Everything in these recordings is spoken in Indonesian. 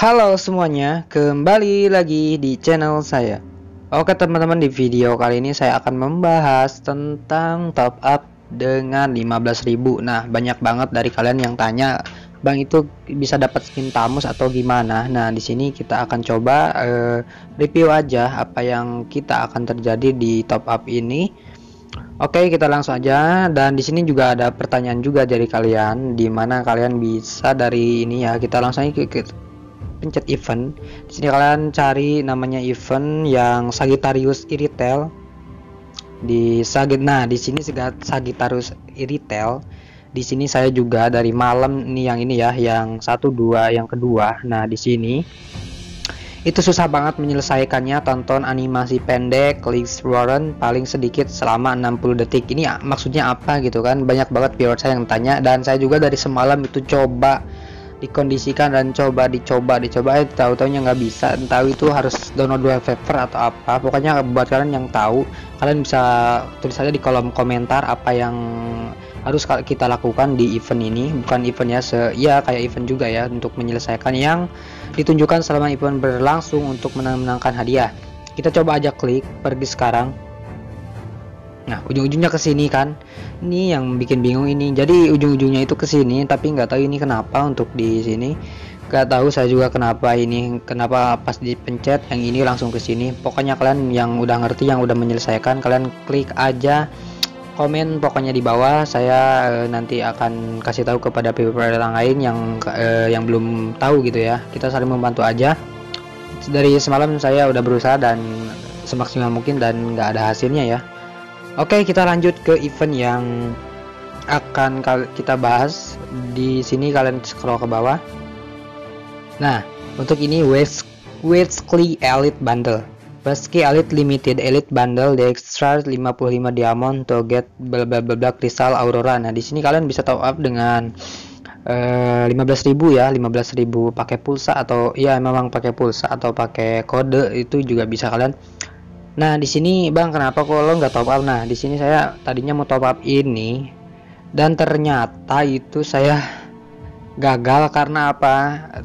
Halo semuanya, kembali lagi di channel saya. Oke teman-teman, di video kali ini saya akan membahas tentang top up dengan 15.000. Nah, banyak banget dari kalian yang tanya, "Bang, itu bisa dapat skin Tamus atau gimana?" Nah, di sini kita akan coba review aja apa yang kita akan terjadi di top up ini. Oke, kita langsung aja. Dan di sini juga ada pertanyaan juga dari kalian, di mana kalian bisa dari ini ya. Kita langsung aja ke pencet event. Di sini kalian cari namanya event yang Sagittarius Iritel Nah, di sini Sagittarius Iritel. Di sini saya juga dari malam nih, yang ini ya, yang 1 2 yang kedua. Nah, di sini itu susah banget menyelesaikannya. Tonton animasi pendek, klik Warren paling sedikit selama 60 detik. Ini maksudnya apa gitu kan? Banyak banget viewer saya yang tanya, dan saya juga dari semalam itu coba dikondisikan dan dicoba tahu-taunya nggak bisa. Tahu itu harus download wallpaper atau apa. Pokoknya buat kalian yang tahu, kalian bisa tulis saja di kolom komentar apa yang harus kita lakukan di event ini. Bukan event ya, kayak event juga ya, untuk menyelesaikan yang ditunjukkan selama event berlangsung untuk menangkan hadiah. Kita coba aja klik pergi sekarang. Nah, ujung-ujungnya ke sini kan. Ini yang bikin bingung ini. Jadi ujung-ujungnya itu ke sini, tapi nggak tahu ini kenapa untuk di sini. Nggak tahu saya juga kenapa pas dipencet yang ini langsung ke sini. Pokoknya kalian yang udah ngerti, yang udah menyelesaikan, kalian klik aja komen pokoknya di bawah. Saya nanti akan kasih tahu kepada PVP yang lain yang belum tahu gitu ya. Kita saling membantu aja. Dari semalam saya udah berusaha dan semaksimal mungkin dan nggak ada hasilnya ya. Oke, kita lanjut ke event yang akan kita bahas. Di sini kalian scroll ke bawah. Nah, untuk ini Wesley Elite Bundle. Wesley Elite Limited Elite Bundle, the extra 55 diamond to get bla bla bla Crystal Aurora. Nah, di sini kalian bisa top up dengan 15.000 ya, 15.000 pakai pulsa atau ya memang pakai pulsa atau pakai kode itu juga bisa kalian. Nah, di sini Bang, kenapa kok lo nggak top up? Nah, di sini saya tadinya mau top up ini dan ternyata itu saya gagal karena apa?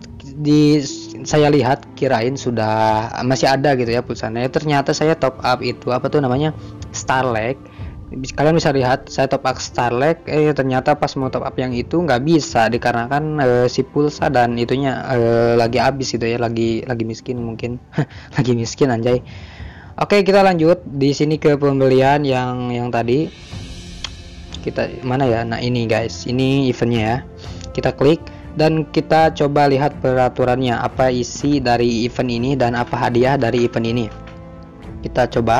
Saya lihat kirain sudah masih ada gitu ya pulsanya. Ternyata saya top up itu apa tuh namanya? Starlink. Kalian bisa lihat saya top up Starlink, ternyata pas mau top up yang itu nggak bisa dikarenakan si pulsa dan itunya lagi habis gitu ya, lagi miskin mungkin. Lagi miskin anjay. Oke, kita lanjut di sini ke pembelian yang tadi. Kita mana ya? Nah, ini guys, ini eventnya ya. Kita klik dan kita coba lihat peraturannya, apa isi dari event ini dan apa hadiah dari event ini. Kita coba.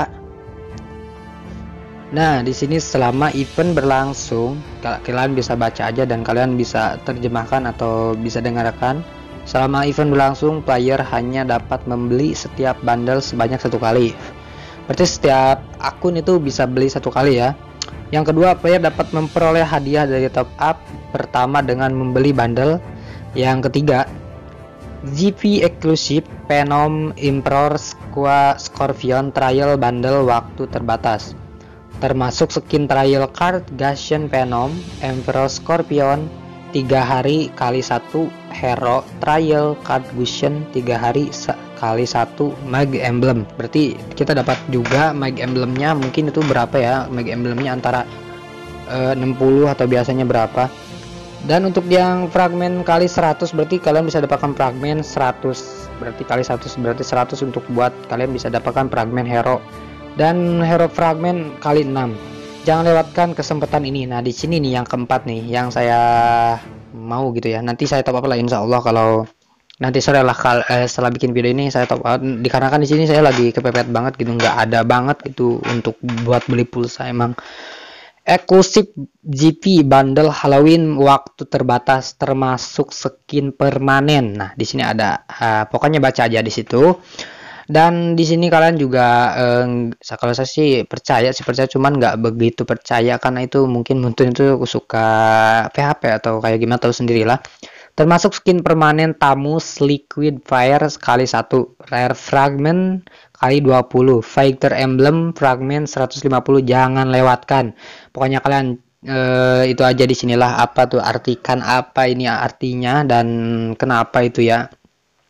Nah, di sini selama event berlangsung, kalian bisa baca aja dan kalian bisa terjemahkan atau bisa dengarkan. Selama event berlangsung, player hanya dapat membeli setiap bundle sebanyak 1 kali. Berarti setiap akun itu bisa beli 1 kali ya. Yang kedua, player dapat memperoleh hadiah dari top up pertama dengan membeli bundle. Yang ketiga, GP Exclusive Phenom Emperor Scorpion Trial Bundle waktu terbatas, termasuk skin trial card Gasian Phenom Emperor Scorpion 3 hari kali 1 hero trial card Gushen 3 hari kali 1 mag emblem. Berarti kita dapat juga mag emblemnya. Mungkin itu berapa ya mag emblemnya, antara 60 atau biasanya berapa. Dan untuk yang fragmen kali 100, berarti kalian bisa dapatkan fragmen 100. Berarti kali 100 berarti 100 untuk buat kalian bisa dapatkan fragmen hero, dan hero fragmen kali 6. Jangan lewatkan kesempatan ini. Nah, di sini nih yang keempat nih yang saya mau gitu ya. Nanti saya top up lah insya Allah, kalau nanti sore lah setelah bikin video ini saya top up. Dikarenakan di sini saya lagi kepepet banget gitu, nggak ada banget gitu untuk buat beli pulsa. Emang eksklusif GP bundle Halloween waktu terbatas, termasuk skin permanen. Nah, di sini ada pokoknya baca aja di situ. Dan di sini kalian juga kalau saya sih percaya cuman nggak begitu percaya karena itu mungkin itu suka PHP atau kayak gimana, tahu sendirilah. Termasuk skin permanen Tamus Liquid Fire kali 1, rare fragment kali 20, fighter emblem fragment 150. Jangan lewatkan. Pokoknya kalian itu aja. Di sinilah apa tuh, artikan apa ini artinya dan kenapa itu ya.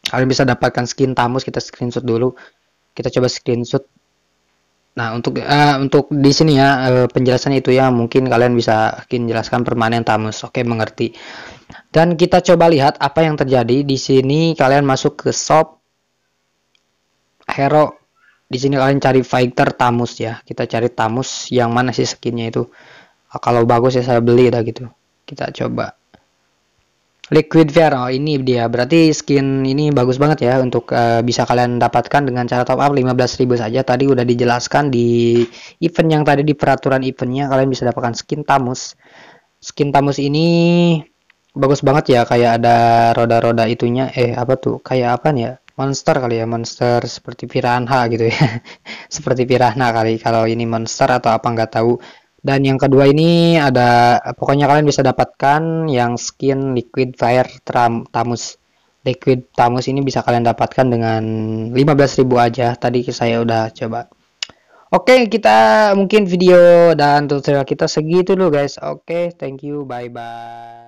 Kalian bisa dapatkan skin Tamus, kita screenshot dulu. Kita coba screenshot. Nah, untuk di sini ya penjelasan itu ya, mungkin kalian bisa jelaskan permanen Tamus. Oke, mengerti. Dan kita coba lihat apa yang terjadi di sini. Kalian masuk ke shop hero. Di sini kalian cari fighter Tamus ya. Kita cari Tamus yang mana sih skinnya itu. Kalau bagus ya saya beli dah gitu. Kita coba. Liquid Fire, oh ini dia, berarti skin ini bagus banget ya untuk bisa kalian dapatkan dengan cara top up 15.000 saja. Tadi udah dijelaskan di event yang tadi, di peraturan eventnya kalian bisa dapatkan skin Tamus. Skin Tamus ini bagus banget ya, kayak ada roda-roda itunya, apa tuh, kayak apa nih ya, monster kali ya, monster seperti piranha gitu ya. Seperti piranha kali kalau ini monster atau apa nggak tahu. Dan yang kedua ini ada, pokoknya kalian bisa dapatkan yang skin Liquid Fire Tamus. Liquid Tamus ini bisa kalian dapatkan dengan 15.000 aja. Tadi saya udah coba. Oke, kita mungkin video dan tutorial kita segitu dulu guys. Oke, thank you. Bye bye.